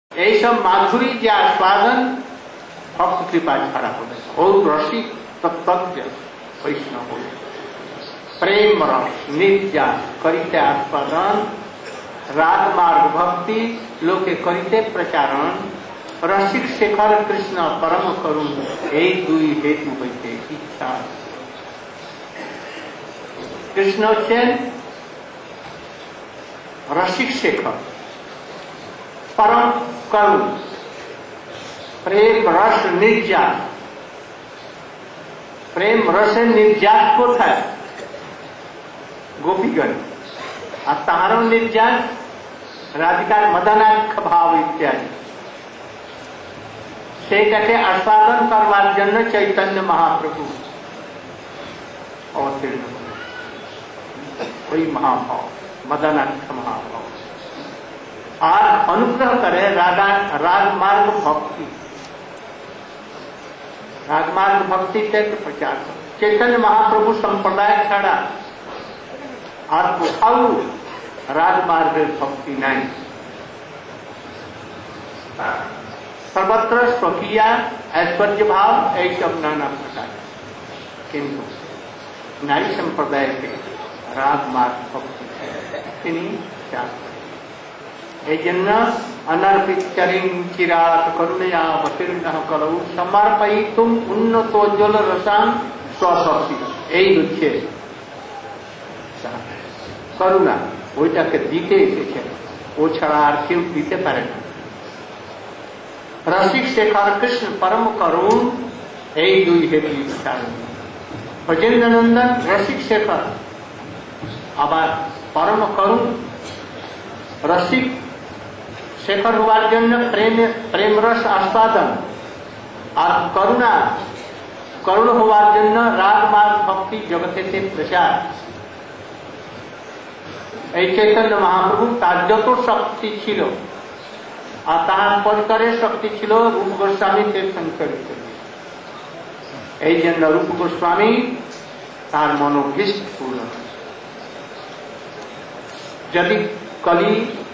এই সব মাধুরী যে আস্বাদন ভক্ত কৃপা ছাড়া হবে। ও রসিক তত্ত্বজ্ঞ বৈষ্ণব প্রেম রস নির্যাস করিতে আস্বাদন রাগ মার্গ ভক্তি লোকে করিতে প্রচারণ রসিক শেখর কৃষ্ণ পরম করুণ এই দুই হেতু হইতে ইচ্ছা। কৃষ্ণ হচ্ছেন রসিক শেখর, পরম করুণ, প্রেম রস নির্যাস। প্রেম রসের নির্যাস কোথায়? গোপীগণ। আর তাহারও নির্যাস রাধিকার মদনাক্ষ ভাব ইত্যাদি। সেটাকে আস্বাদন করবার জন্য চৈতন্য মহাপ্রভু অবতীর্ণ হলেন। ওই মহাভাব মদনাক্ষ মহাভাব আর অনুগ্রহ করে রাগমার্গ ভক্তি। রাগমার্গ ভক্তিতে প্রচার করে। চৈতন্য মহাপ্রভু সম্প্রদায় ছাড়া আর কোথাও রাগমার্গের ভক্তি নাই। सर्वत्र स्वकीय ऐश्वर्य भाव ऐसब नाना प्रकार, किंतु नारी संप्रदाय के राग मार्ग भक्ति अनर्पित चरिं चिरात करुणया अवतीर्ण कलौ समर्पयितुम उन्नतोज्ज्वल रसां स्वशक्ति। এই হচ্ছে করুণা, ওইটাকে দিতে এসেছে, ও ছাড়া আর কেউ দিতে পারে না। रसिक शेखर कृष्ण परम करुण এই দুই হেতু কারণ। ব্রজেন্দ্র নন্দন রসিক শেখর, আবার পরম করুণ। রসিক শেখর হওয়ার জন্য প্রেম রস আস্বাদন, আর করুণ হওয়ার জন্য রাগ মার্গ ভক্তি জগতেতে প্রচার। এই চৈতন্য মহাপ্রভু তার যত শক্তি ছিল আর তাহার পরিকরের শক্তি ছিল রূপ গোস্বামীকে সংচরিত। এই জন্য রূপ গোস্বামী তার মনোভীষ্ট পূর্ণ। যদি কলি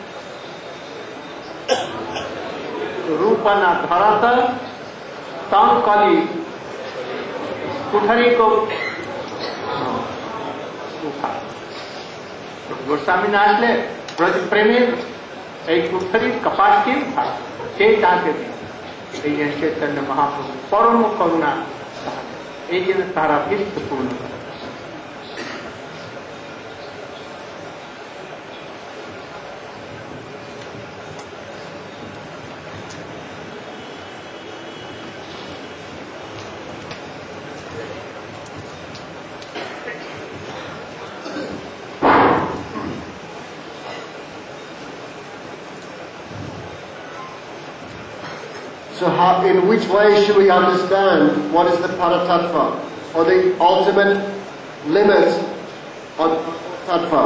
रूप न धरत तम कली कुठरी को उठा। तो गोस्वामी ने আসলে ব্রজ প্রেমের এই কুঠরির কপাট কে উঠা, কে তাকে এই যে চৈতন্য মহাপ্রভু পরম করুণা, এই জন্য তারা বিস্তপূর্ণ। So in which way should we understand what is the Paratattva, or the ultimate limit of Tattva?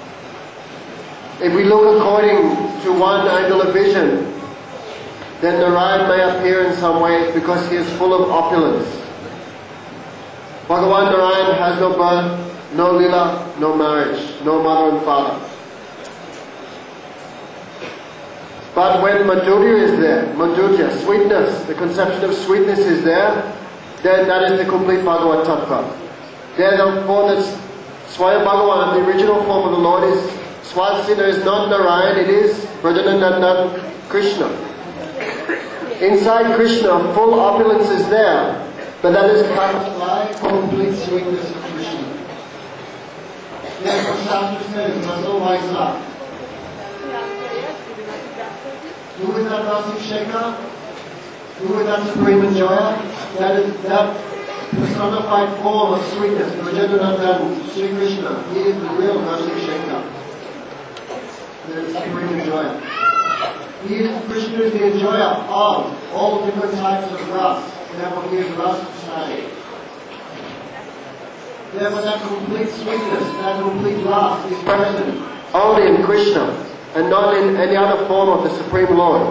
If we look according to one angle of vision, then Narayan may appear in some ways because he is full of opulence. Bhagavan Narayan has no birth, no lila, no marriage, no mother and father. But when Madhurya is there, Madhurya, sweetness, the conception of sweetness is there, then that is the complete Bhagavad Tattva. Therefore, that Swayam Bhagavan, the original form of the Lord, is Swastina, is not Narayan, it is Brajanandandan Krishna. Inside Krishna, full opulence is there, but that is by complete sweetness of Krishna. Therefore, Shastra says, Maso Vaisa. Who is that Rasic Shekhar? Who is that supreme enjoyer? That is that personified form of sweetness, Brajanandan Sri Krishna. He is the real Rasic Shekhar, the supreme enjoyer. He is, Krishna is the enjoyer of all different types of ras. Therefore, he is Ras Shai. Therefore, that complete sweetness, that complete ras is present only in Krishna, and not in any other form of the Supreme Lord.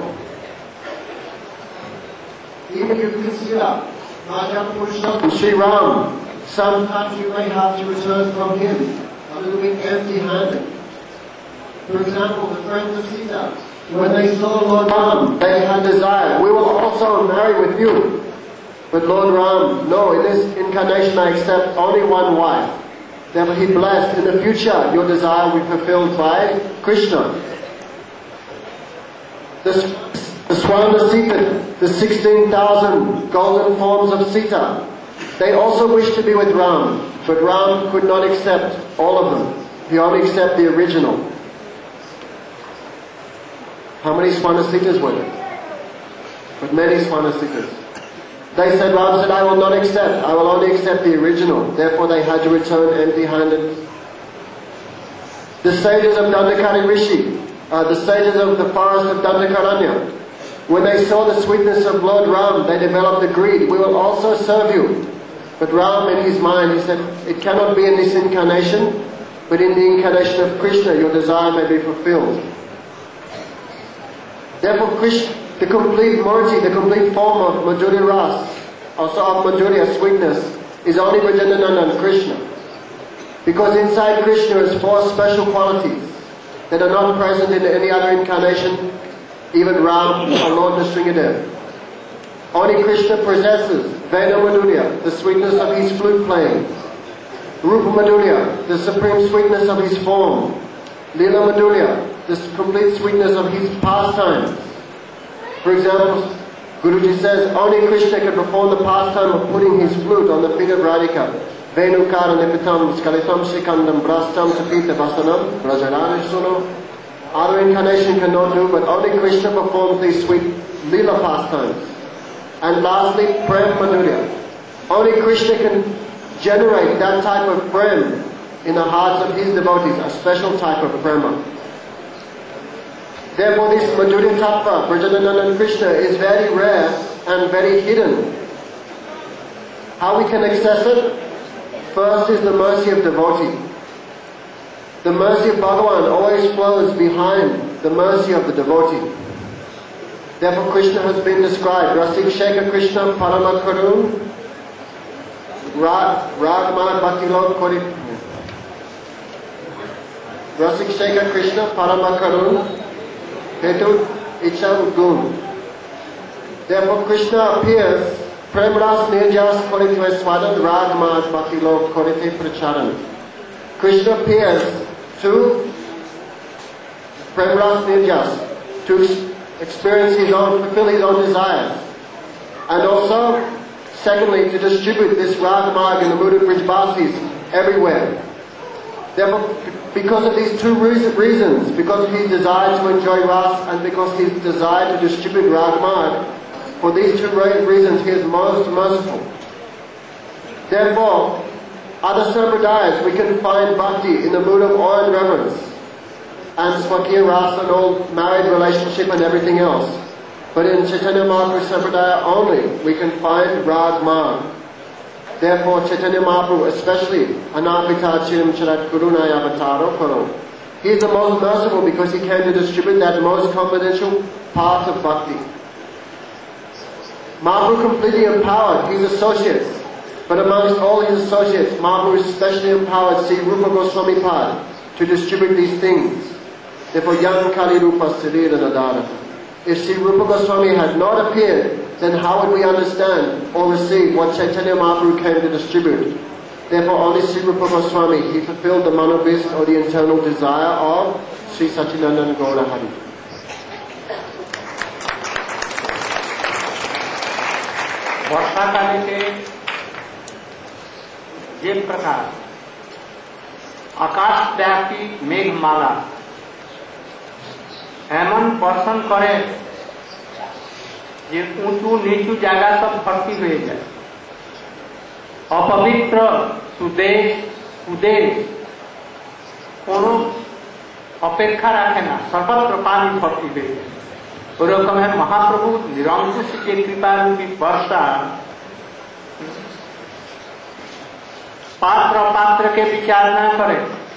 Even if you consider Raja Purushottam, Sri Ram, sometimes you may have to return from him a little bit empty-handed. For example, the friends of Sita, When they saw Lord Ram, they had desire, we will also marry with you. But Lord Ram, no, in this incarnation I accept only one wife. Therefore he blessed, in the future your desire will be fulfilled by Krishna. The Swarna Sita, the 16,000 golden forms of Sita, they also wished to be with Ram, but Ram could not accept all of them. He only accepted the original. How many Swanasitas were there? But many Swanasitas. They said, Ram said, I will not accept. I will only accept the original. Therefore they had to return empty-handed. The sages of Dandakari Rishi, the sages of the forest of Dandakaranya, when they saw the sweetness of Lord Ram, they developed the greed. We will also serve you. But Ram, in his mind, he said, it cannot be in this incarnation, but in the incarnation of Krishna, your desire may be fulfilled. Therefore, Krishna, the complete Murti, the complete form of Madhurya Ras, also of Madhurya sweetness, is only Brajanananda and Krishna. Because inside Krishna is 4 special qualities that are not present in any other incarnation, even Ram or Lord Nrsingadev. Only Krishna possesses Veda Madhurya, the sweetness of his flute playing, Rupa Madhurya, the supreme sweetness of his form, Leela Madhurya, the complete sweetness of his pastimes. For example, Guruji says only Krishna can perform the pastime of putting his flute on the feet of Radhika. Venukara Nipitam Skalitam Shikandam Brastam Tapita Vasanam Rajarani Suno. Other incarnation cannot do, but only Krishna performs these sweet Leela pastimes. And lastly, Prem Madhurya. Only Krishna can generate that type of prem in the hearts of his devotees, a special type of prema. Therefore this Madhurya Tattva, Brajanananda and Krishna, is very rare and very hidden. How we can access it? First is the mercy of devotee. The mercy of Bhagavan always flows behind the mercy of the devotee. Therefore Krishna has been described, Rasik Shekha Krishna Parama Karun, Ragma Bhaktilok Kori. Rasik Shekha Krishna Parama Karun, Hetu Icha Gun. Therefore Krishna appears, Premras Nirjas Koritve Swadan Ragma Bhaktilok Korite Pracharan. Krishna appears to Premras Nirjas, to experience his own, fulfill his own desires. And also, secondly, to distribute this Ragamarg and the mood of Brijbasis everywhere. Therefore, because of these 2 reasons, because of his desire to enjoy Ras and because of his desire to distribute Ragamarg, for these 2 reasons he is most merciful. Therefore, other sampradayas we can find bhakti in the mood of awe and reverence, and Swakiya Rasa and all married relationship and everything else. But in Chaitanya Mahaprabhu Sampradaya only we can find Rag Marg. Therefore Chaitanya Mahaprabhu, especially Anapita Chiram Charat Kurunaya Avataro Karo, he is the most merciful because he came to distribute that most confidential path of bhakti. Mahaprabhu completely empowered his associates, but amongst all his associates, Mahaprabhu especially empowered Sri Rupa Goswami Pad to distribute these things. Therefore, Yang Kali Rupa Sirira Nadara. If Sri Rupa Goswami had not appeared, then how would we understand or receive what Chaitanya Mahaprabhu came to distribute? Therefore, only Sri Rupa Goswami, he fulfilled the manobist or the internal desire of Sri Sachidananda Gaura Hari. वर्षाकाले जे प्रकार आकाश व्यापी मेघमाला एमन बर्षण करे जे ऊंचू नीचू जगह सब भर्ती हो जाए, अपवित्र सुदेश कुदेश कोनो अपेक्षा रखे ना, सर्वत्र पानी भर्ती हो जाए। ओरकम है महाप्रभु निरंकुश के कृपा रूपी वर्षा पात्र पात्र के विचार न करे,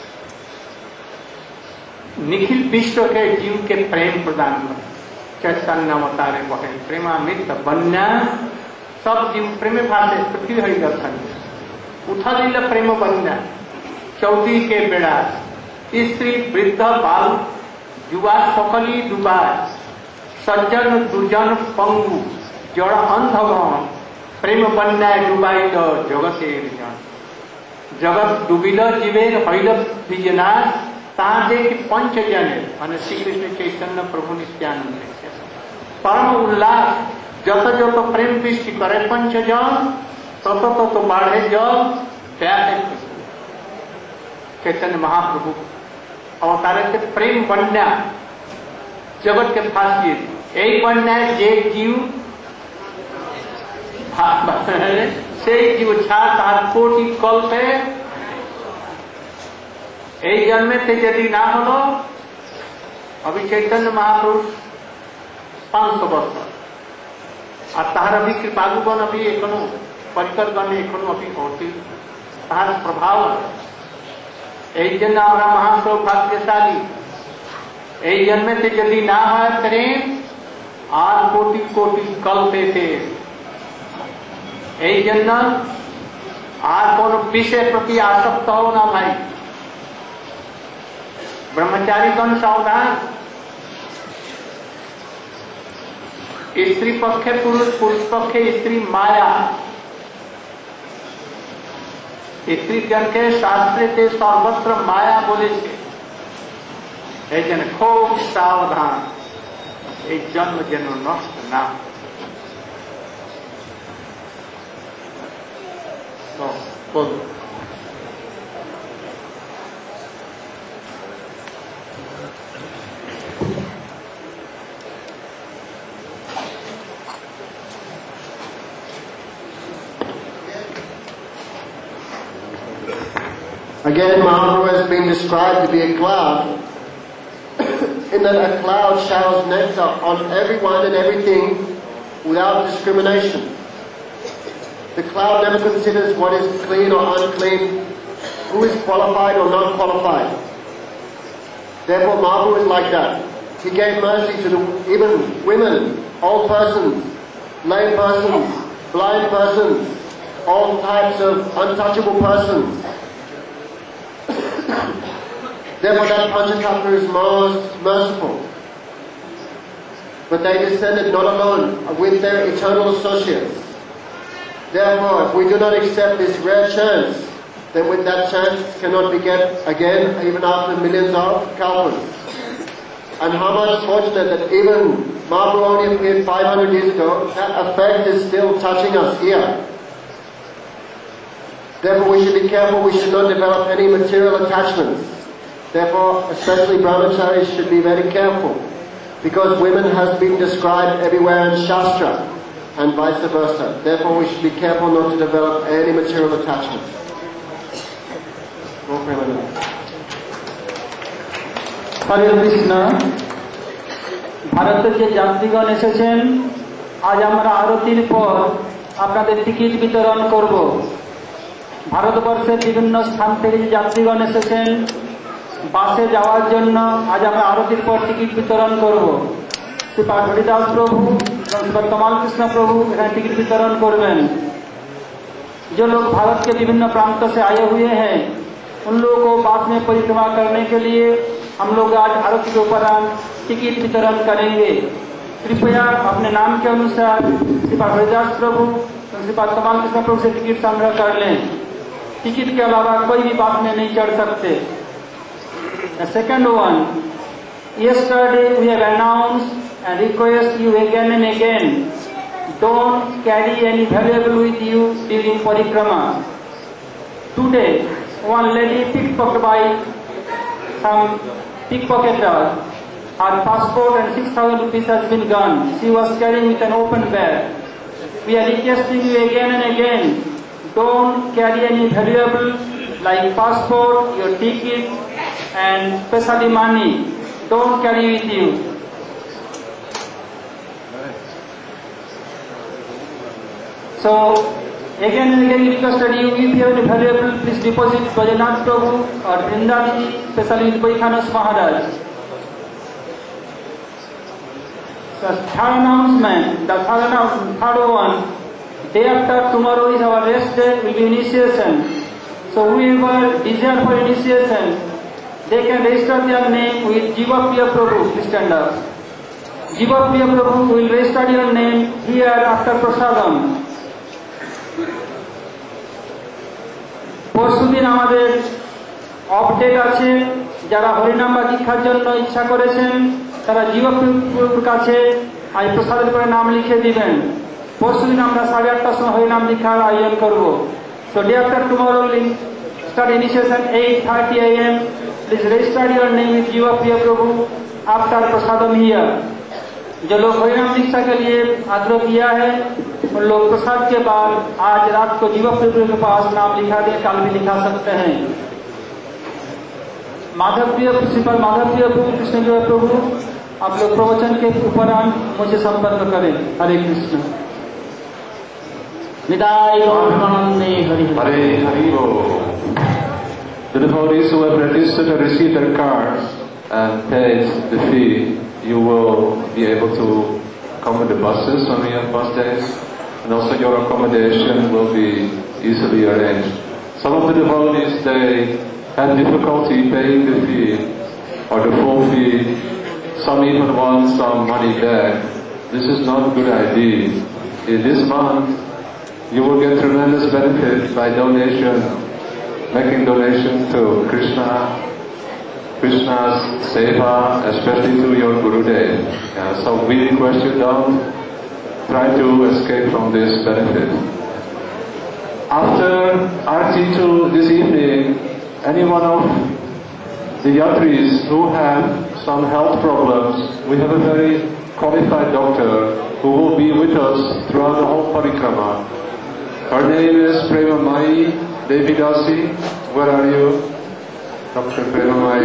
निखिल विश्व के जीव के प्रेम प्रदान करे। चैतन्य अवतारे बहे प्रेमामृत बन्या सब जीव प्रेम भाषे पृथ्वी हरि दर्शन उथलिल प्रेम बन्या चौथी के बेड़ा स्त्री वृद्ध बाल युवा सकली डुबाय सज्जन दुर्जन पंगु जड़ अंधगण प्रेम बन्याय डुबाइल जगतेर जन जगत डुबिल जीवेर हईल बीजनाश ता देखि पंचजने माने श्री कृष्ण चैतन्य प्रभु नित्यानंद परम उल्लास जत जत प्रेम दृष्टि करे पंचजन तत तत बाढ़े जल व्यापे चैतन्य महाप्रभु अवतारे से प्रेम बन्या जगत के फांसी एक बन्या जे जीव से जीव छार कोटि कल्पे এই জন্মেতে যদি না হলো अभी चैतन्य महापुरुष 500 वर्ष और तार अभी कृपालुगण अभी एखनो परिकरगण एखनो अभी होती तार प्रभाव এই জন্য আমরা মহাসৌভাগ্যশালী এই জন্মেতে যদি না হয় প্রেম আর কোটি কোটি কল্পেতে এই জন্য আর কোন বিষয়ের প্রতি আসক্ত হও না ভাই ब्रह्मचारी गण सावधान स्त्री पक्षे पुरुष पुरुष पक्षे स्त्री माया स्त्री जन के शास्त्रे सर्वत्र माया बोले जन खूब सावधान एक जन्म जन्म नष्ट ना तो बोलो Again, Mahaprabhu has been described to be a cloud, in that a cloud showers nectar on everyone and everything without discrimination. The cloud never considers what is clean or unclean, who is qualified or not qualified. Therefore, Mahaprabhu is like that. He gave mercy to even women, old persons, lame persons, blind persons, all types of untouchable persons. Therefore that Panchatattva is most merciful. But they descended not alone, with their eternal associates. Therefore, if we do not accept this rare chance, then with that chance cannot beget again, even after millions of kalpas. And how much fortunate that even Mahaprabhu only appeared 500 years ago, that effect is still touching us here. Therefore we should be careful, we should not develop any material attachments. Therefore, especially brahmacharis should be very careful, because women has been described everywhere in Shastra, and vice versa. Therefore we should be careful not to develop any material attachments. हरे कृष्ण ভারতের যে যাত্রীগণ এসেছেন আজ আমরা আরতির পর আপনাদের ticket বিতরণ করব ভারতবর্ষের বিভিন্ন স্থান থেকে যে যাত্রীগণ এসেছেন বাসে যাওয়ার জন্য আজ আমরা আরতির পর টিকিট বিতরণ করব श्रीपाद हरिदास प्रभु श्रीपाद कमाल कृष्ण प्रभु यहाँ टिकट वितरण करवें जो लोग भारत के विभिन्न प्रांतों से आए हुए हैं उन लोगों को बास में परिक्रमा करने के लिए हम लोग आज आरती के उपरांत टिकट वितरण करेंगे कृपया अपने नाम के अनुसार श्रीपाद हरिदास प्रभु श्रीपाद कमाल कृष्ण प्रभु से टिकट संग्रह कर लें टिकट के अलावा कोई भी बास में नहीं चढ़ सकते The second one, yesterday we have announced and request you again and again, don't carry any valuable with you during parikrama. Today, one lady pickpocketed by some pickpocketer, her passport and 6,000 rupees has been gone. She was carrying with an open bag. We are requesting you again and again, don't carry any valuable like passport, your ticket, and especially money. Don't carry with you. So again and again requested you, if you have any valuable, please deposit Bajanath Prabhu or Vrindaji, especially with Vaikhanas Maharaj. So third announcement, the third one, day after tomorrow is our rest day, will be initiation. So whoever desire for initiation, they can register their name with Jiva Priya Prabhu. Please stand up. Jiva Priya Prabhu will register your name here after prasadam. পরশুদিন আমাদের update আছে, যারা হরিনাম বা দীক্ষার জন্য ইচ্ছা করেছেন তারা জীবপ্রভুর কাছে আজ প্রসাদের করে নাম লিখে দিবেন। পরশুদিন আমরা 8:30টার সময় হরিনাম দীক্ষার আয়োজন করব। So day after tomorrow we'll start initiation 8:30 AM. Please register your name with Jiva Priya Prabhu after prasadam here. जो लोग हरिनाम दीक्षा के लिए आग्रह किया है उन लोग प्रसाद के बाद आज रात को जीवा प्रभु के पास नाम लिखा दे, कल भी लिखा सकते हैं। माधव प्रिय प्रिंसिपल माधव प्रिय प्रभु, कृष्ण प्रिय प्रभु, आप लोग प्रवचन के उपरांत मुझे संपर्क करें। हरे कृष्ण। निदाय गौरानंदे हरि हरे हरि बोल। The devotees who have registered and received their cards and paid the fee, you will be able to come with the buses on the bus days, and also your accommodation will be easily arranged. Some of the devotees, they had difficulty paying the fee or the full fee. Some even want some money back. This is not a good idea. In this month, you will get tremendous benefit by donation, making donation to Krishna's seva, especially to your Gurudev. So we request you don't try to escape from this benefit. After Aarti this evening, any one of the yatris who have some health problems, we have a very qualified doctor who will be with us throughout the whole parikrama. Her name is Premamai Devidasi. Where are you? Dr. Premamai.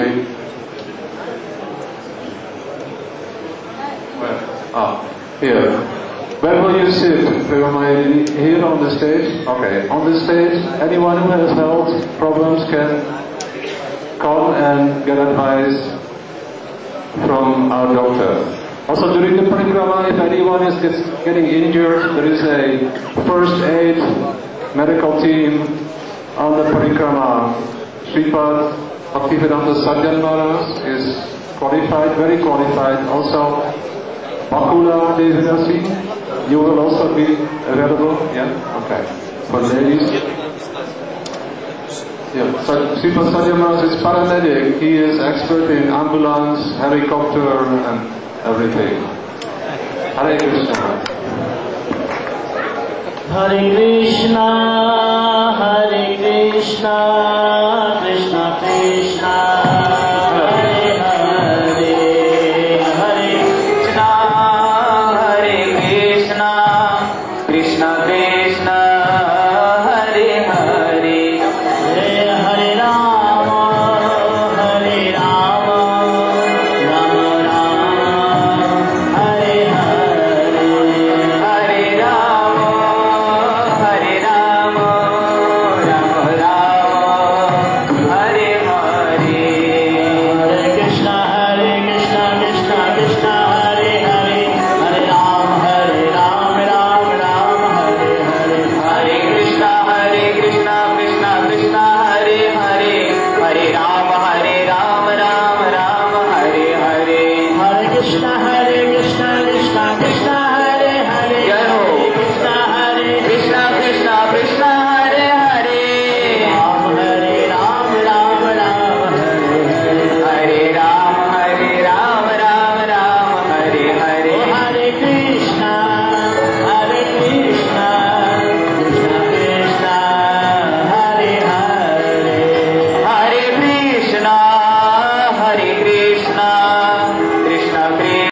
Where? Here. Where will you sit, Premamai? Here on the stage? Okay. On the stage, anyone who has health problems can come and get advice from our doctor. Also during the parikrama, if anyone is getting injured, there is a first aid medical team on the parikrama. Sripad Bhaktivedanta Sajjan Maharaj is qualified, very qualified. Also, Bakula Devidasi, you will also be available. Yeah, okay. For ladies. Yeah, Sripad Sajjan Maharaj is paramedic. He is expert in ambulance, helicopter, and everything. Hare Krishna. Hare Krishna.